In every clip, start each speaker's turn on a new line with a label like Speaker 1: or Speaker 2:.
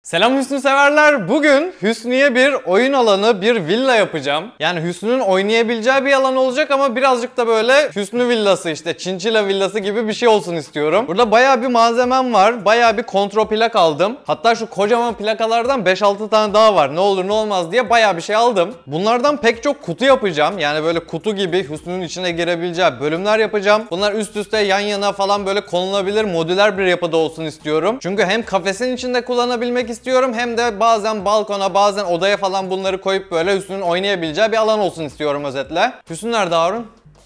Speaker 1: Selam Hüsnü severler. Bugün Hüsnü'ye bir oyun alanı, bir villa yapacağım. Yani Hüsnü'nün oynayabileceği bir alan olacak ama birazcık da böyle Hüsnü villası işte Çinçila villası gibi bir şey olsun istiyorum. Burada bayağı bir malzemem var. Bayağı bir kontrol plak aldım. Hatta şu kocaman plakalardan 5-6 tane daha var. Ne olur ne olmaz diye bayağı bir şey aldım. Bunlardan pek çok kutu yapacağım. Yani böyle kutu gibi Hüsnü'nün içine girebileceği bölümler yapacağım. Bunlar üst üste yan yana falan böyle konulabilir modüler bir yapıda olsun istiyorum. Çünkü hem kafesin içinde kullanabilmek istiyorum hem de bazen balkona bazen odaya falan bunları koyup böyle Hüsnü'nün oynayabileceği bir alan olsun istiyorum özetle. Hüsnü nerede Harun?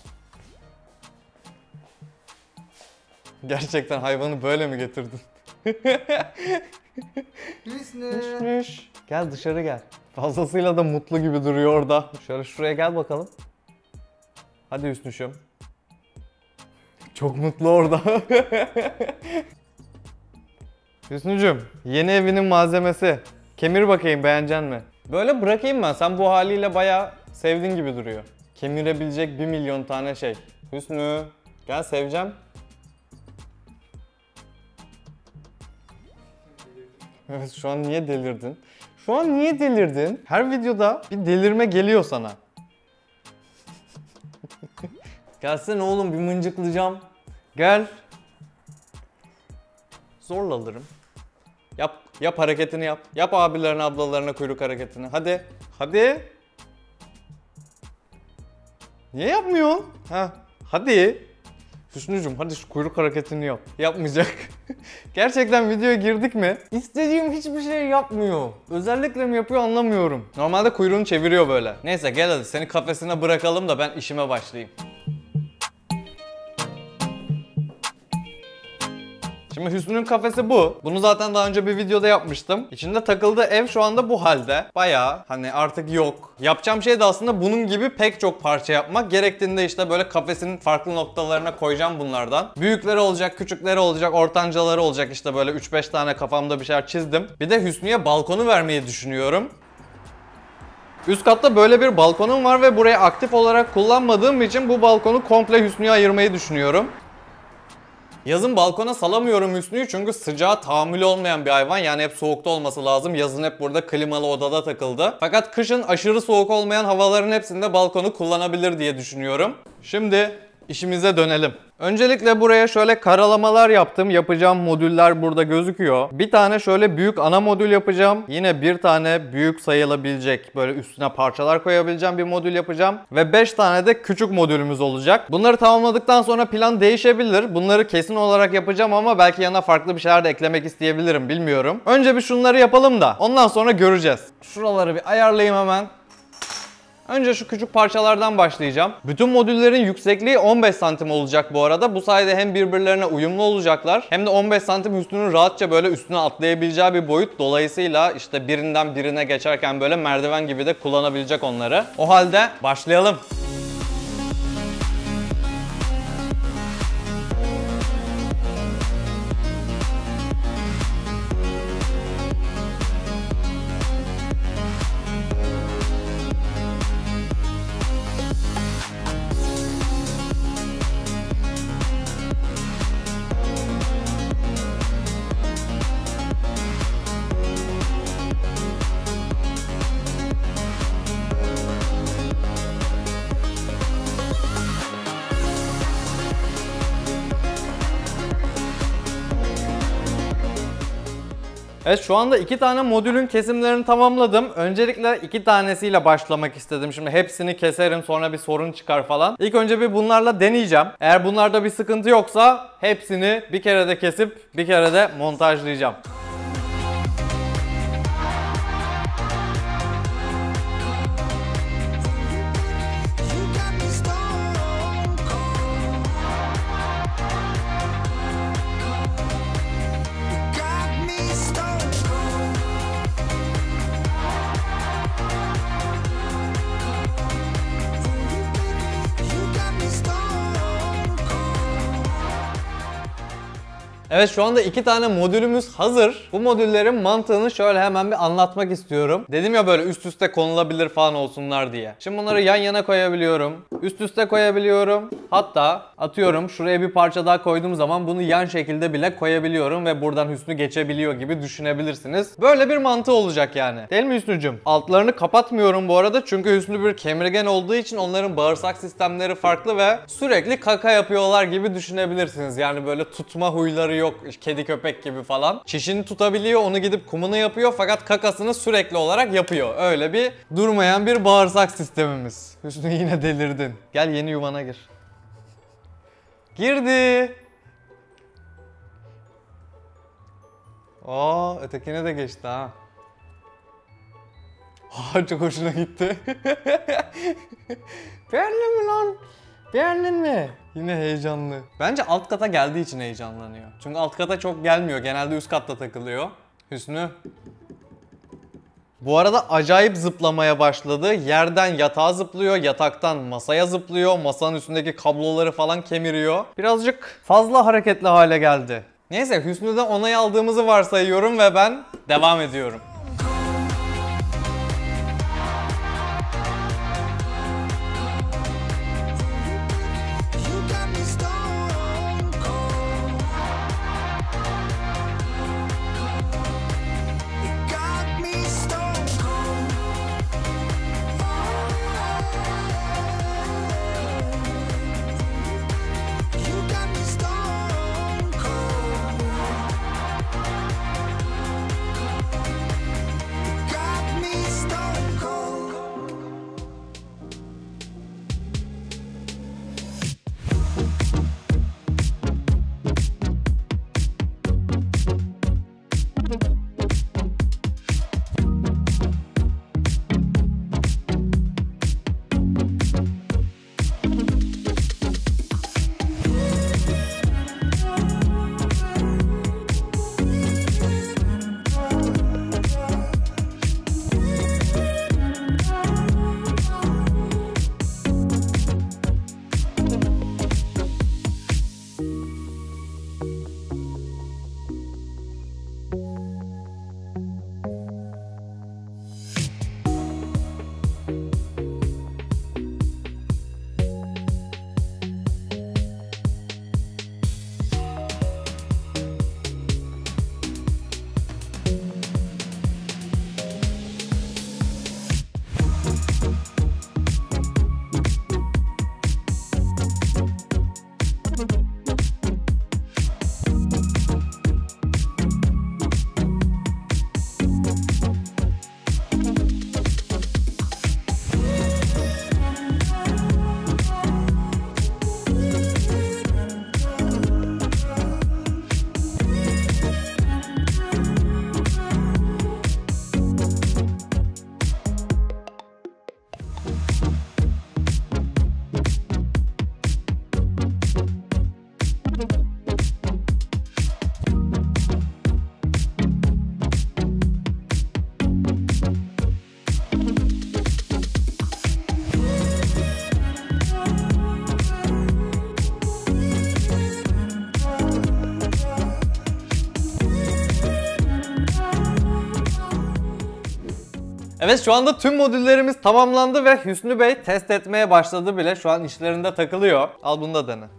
Speaker 1: Gerçekten hayvanı böyle mi getirdin?
Speaker 2: Hüsnü.
Speaker 1: Gel dışarı gel. Fazlasıyla da mutlu gibi duruyor orada. Şuraya gel bakalım. Hadi Hüsnüşüm. Çok mutlu orada. Hüsnücüm, yeni evinin malzemesi. Kemir bakayım, beğenecek mi? Böyle bırakayım ben. Sen bu haliyle bayağı sevdiğin gibi duruyor. Kemirebilecek 1 milyon tane şey. Hüsnü, gel seveceğim. Evet, şu an niye delirdin? Şu an niye delirdin? Her videoda bir delirme geliyor sana. Gelsene oğlum, bir mıncıklayacağım. Gel. Zorla alırım. Yap hareketini yap. Yap abilerine ablalarına kuyruk hareketini. Hadi. Hadi. Niye yapmıyorsun? Hadi. Hüsnücüm hadi şu kuyruk hareketini yap. Yapmayacak. Gerçekten videoya girdik mi? İstediğim hiçbir şey yapmıyor. Özellikle mi yapıyor anlamıyorum. Normalde kuyruğunu çeviriyor böyle. Neyse gel hadi seni kafesine bırakalım da ben işime başlayayım. Şimdi Hüsnü'nün kafesi bu. Bunu zaten daha önce bir videoda yapmıştım. İçinde takıldığı ev şu anda bu halde. Bayağı hani artık yok. Yapacağım şey de aslında bunun gibi pek çok parça yapmak. Gerektiğinde işte böyle kafesinin farklı noktalarına koyacağım bunlardan. Büyükleri olacak, küçükleri olacak, ortancaları olacak işte böyle 3-5 tane kafamda bir şeyler çizdim. Bir de Hüsnü'ye balkonu vermeyi düşünüyorum. Üst katta böyle bir balkonum var ve burayı aktif olarak kullanmadığım için bu balkonu komple Hüsnü'ye ayırmayı düşünüyorum. Yazın balkona salamıyorum Hüsnü'yü çünkü sıcağa tahammülü olmayan bir hayvan. Yani hep soğukta olması lazım. Yazın hep burada klimalı odada takıldı. Fakat kışın aşırı soğuk olmayan havaların hepsinde balkonu kullanabilir diye düşünüyorum. Şimdi işimize dönelim. Öncelikle buraya şöyle karalamalar yaptım. Yapacağım modüller burada gözüküyor. Bir tane şöyle büyük ana modül yapacağım. Yine bir tane büyük sayılabilecek böyle üstüne parçalar koyabileceğim bir modül yapacağım. Ve 5 tane de küçük modülümüz olacak. Bunları tamamladıktan sonra plan değişebilir. Bunları kesin olarak yapacağım ama belki yanına farklı bir şeyler de eklemek isteyebilirim, bilmiyorum. Önce bir şunları yapalım da ondan sonra göreceğiz. Şuraları bir ayarlayayım hemen. Önce şu küçük parçalardan başlayacağım. Bütün modüllerin yüksekliği 15 santim olacak bu arada. Bu sayede hem birbirlerine uyumlu olacaklar hem de 15 santim Hüsnü'nün rahatça böyle üstüne atlayabileceği bir boyut. Dolayısıyla işte birinden birine geçerken böyle merdiven gibi de kullanabilecek onları. O halde başlayalım. Evet, şu anda 2 tane modülün kesimlerini tamamladım. Öncelikle 2 tanesiyle başlamak istedim. Şimdi hepsini keserim sonra bir sorun çıkar falan. İlk önce bir bunlarla deneyeceğim. Eğer bunlarda bir sıkıntı yoksa hepsini bir kere de kesip bir kere de montajlayacağım. Evet, şu anda 2 tane modülümüz hazır. Bu modüllerin mantığını şöyle hemen bir anlatmak istiyorum. Dedim ya böyle üst üste konulabilir falan olsunlar diye. Şimdi bunları yan yana koyabiliyorum. Üst üste koyabiliyorum. Hatta atıyorum şuraya bir parça daha koyduğum zaman bunu yan şekilde bile koyabiliyorum ve buradan Hüsnü geçebiliyor gibi düşünebilirsiniz. Böyle bir mantığı olacak yani. Değil mi Hüsnücüm? Altlarını kapatmıyorum bu arada çünkü Hüsnü bir kemirgen olduğu için onların bağırsak sistemleri farklı ve sürekli kaka yapıyorlar gibi düşünebilirsiniz. Yani böyle tutma huyları yok, kedi köpek gibi falan. Çişini tutabiliyor, onu gidip kumunu yapıyor fakat kakasını sürekli olarak yapıyor. Öyle bir durmayan bir bağırsak sistemimiz. Hüsnü yine delirdin. Gel yeni yuvana gir. Girdi. Aa, ötekine de geçti ha. Çok hoşuna gitti. Beğendin mi lan? Beğendin mi? Yine heyecanlı. Bence alt kata geldiği için heyecanlanıyor. Çünkü alt kata çok gelmiyor. Genelde üst katta takılıyor. Hüsnü. Bu arada acayip zıplamaya başladı. Yerden yatağa zıplıyor, yataktan masaya zıplıyor, masanın üstündeki kabloları falan kemiriyor. Birazcık fazla hareketli hale geldi. Neyse, Hüsnü'den onay aldığımızı varsayıyorum ve ben devam ediyorum. Evet, şu anda tüm modüllerimiz tamamlandı ve Hüsnü Bey test etmeye başladı bile. Şu an işlerinde takılıyor. Al bunu da dene.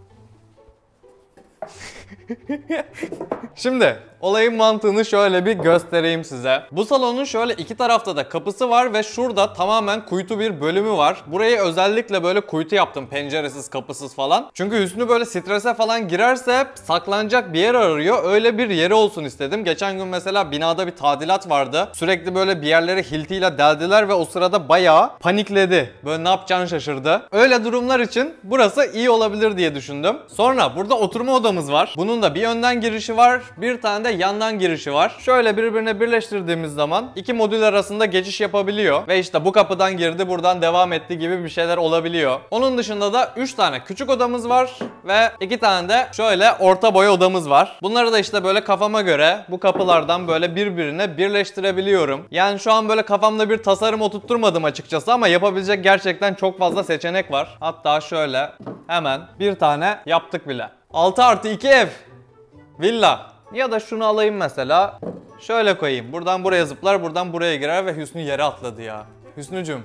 Speaker 1: Şimdi olayın mantığını şöyle bir göstereyim size. Bu salonun şöyle iki tarafta da kapısı var ve şurada tamamen kuytu bir bölümü var. Burayı özellikle böyle kuytu yaptım, penceresiz, kapısız falan. Çünkü Hüsnü böyle strese falan girerse saklanacak bir yer arıyor. Öyle bir yeri olsun istedim. Geçen gün mesela binada bir tadilat vardı. Sürekli böyle bir yerleri hiltiyle deldiler ve o sırada bayağı panikledi. Böyle ne yapacağını şaşırdı. Öyle durumlar için burası iyi olabilir diye düşündüm. Sonra burada oturma odamız var. Bunun da bir önden girişi var, bir tane de yandan girişi var. Şöyle birbirine birleştirdiğimiz zaman iki modül arasında geçiş yapabiliyor. Ve işte bu kapıdan girdi, buradan devam etti gibi bir şeyler olabiliyor. Onun dışında da 3 tane küçük odamız var ve 2 tane de şöyle orta boy odamız var. Bunları da işte böyle kafama göre bu kapılardan böyle birbirine birleştirebiliyorum. Yani şu an böyle kafamda bir tasarım oturtturmadım açıkçası ama yapabilecek gerçekten çok fazla seçenek var. Hatta şöyle hemen bir tane yaptık bile. 6+2 ev. Villa. Ya da şunu alayım mesela. Şöyle koyayım. Buradan buraya zıplar, buradan buraya girer ve Hüsnü yere atladı ya. Hüsnücüm.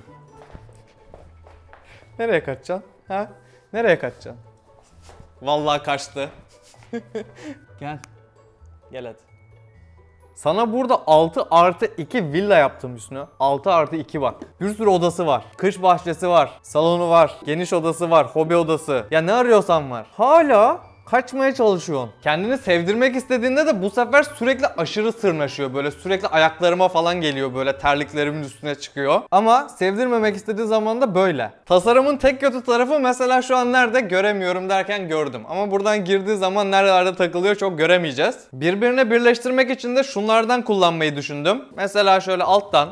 Speaker 1: Nereye kaçacaksın? Ha? Nereye kaçacaksın? Vallahi kaçtı. Gel. Gel hadi. Sana burada 6+2 villa yaptım Hüsnü. 6+2 bak. Bir sürü odası var. Kış bahçesi var. Salonu var. Geniş odası var. Hobi odası. Ya ne arıyorsan var. Hala kaçmaya çalışıyorsun. Kendini sevdirmek istediğinde de bu sefer sürekli aşırı sırnaşıyor. Böyle sürekli ayaklarıma falan geliyor. Böyle terliklerimin üstüne çıkıyor. Ama sevdirmemek istediği zaman da böyle. Tasarımın tek kötü tarafı mesela şu an nerede göremiyorum derken gördüm. Ama buradan girdiği zaman nerelerde takılıyor çok göremeyeceğiz. Birbirine birleştirmek için de şunlardan kullanmayı düşündüm. Mesela şöyle alttan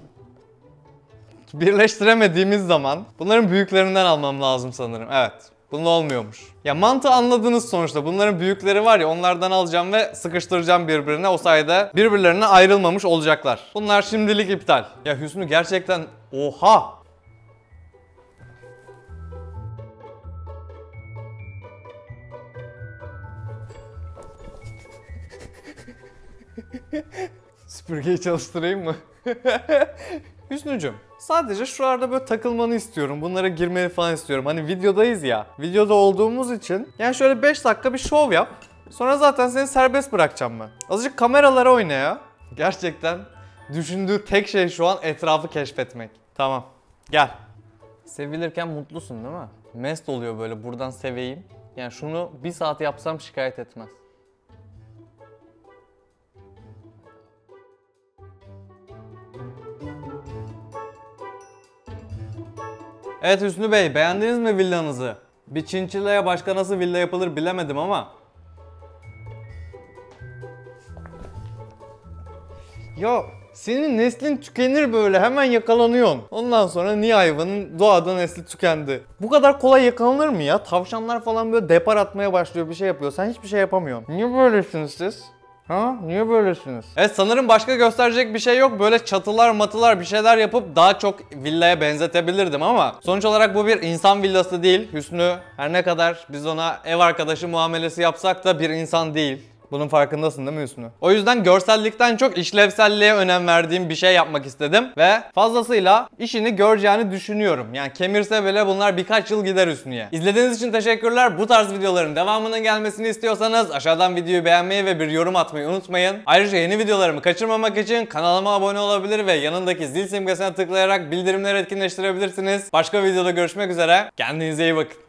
Speaker 1: birleştiremediğimiz zaman bunların büyüklerinden almam lazım sanırım. Evet. Bununla olmuyormuş. Ya mantığı anladınız sonuçta. Bunların büyükleri var ya, onlardan alacağım ve sıkıştıracağım birbirine. O sayede birbirlerine ayrılmamış olacaklar. Bunlar şimdilik iptal. Ya Hüsnü gerçekten oha! Süpürgeyi çalıştırayım mı? Hüsnücüm, sadece şuralarda böyle takılmanı istiyorum. Bunlara girmeni falan istiyorum. Hani videodayız ya. Videoda olduğumuz için. Yani şöyle 5 dakika bir şov yap. Sonra zaten seni serbest bırakacağım ben. Azıcık kameralara oyna ya. Gerçekten düşündüğü tek şey şu an etrafı keşfetmek. Tamam. Gel. Sevilirken mutlusun değil mi? Mest oluyor böyle buradan seveyim. Yani şunu 1 saat yapsam şikayet etmez. Evet Hüsnü Bey, beğendiniz mi villanızı? Bir çinçilaya başka nasıl villa yapılır bilemedim ama. Ya senin neslin tükenir böyle, hemen yakalanıyorsun. Ondan sonra niye hayvanın doğada nesli tükendi? Bu kadar kolay yakalanır mı ya? Tavşanlar falan böyle depar atmaya başlıyor, bir şey yapıyor. Sen hiçbir şey yapamıyorsun. Niye böylesiniz siz? Ha? Niye böylesiniz? Evet, sanırım başka gösterecek bir şey yok. Böyle çatılar matılar bir şeyler yapıp daha çok villaya benzetebilirdim ama sonuç olarak bu bir insan villası değil. Hüsnü her ne kadar biz ona ev arkadaşı muamelesi yapsak da bir insan değil. Bunun farkındasın değil mi Hüsnü? O yüzden görsellikten çok işlevselliğe önem verdiğim bir şey yapmak istedim ve fazlasıyla işini göreceğini düşünüyorum. Yani kemirse bile bunlar birkaç yıl gider Hüsnü'ye. İzlediğiniz için teşekkürler. Bu tarz videoların devamının gelmesini istiyorsanız aşağıdan videoyu beğenmeyi ve bir yorum atmayı unutmayın. Ayrıca yeni videolarımı kaçırmamak için kanalıma abone olabilir ve yanındaki zil simgesine tıklayarak bildirimleri etkinleştirebilirsiniz. Başka videoda görüşmek üzere. Kendinize iyi bakın.